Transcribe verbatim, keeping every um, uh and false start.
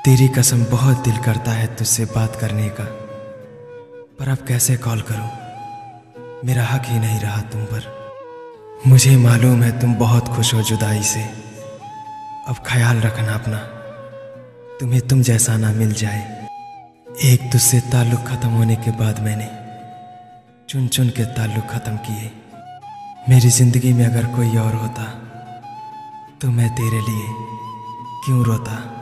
तेरी कसम बहुत दिल करता है तुझसे बात करने का, पर अब कैसे कॉल करूं, मेरा हक ही नहीं रहा तुम पर। मुझे मालूम है तुम बहुत खुश हो जुदाई से, अब ख्याल रखना अपना, तुम्हें तुम जैसा ना मिल जाए। एक तुझसे ताल्लुक खत्म होने के बाद मैंने चुन चुन के ताल्लुक खत्म किए। मेरी जिंदगी में अगर कोई और होता तो मैं तेरे लिए क्यों रोता।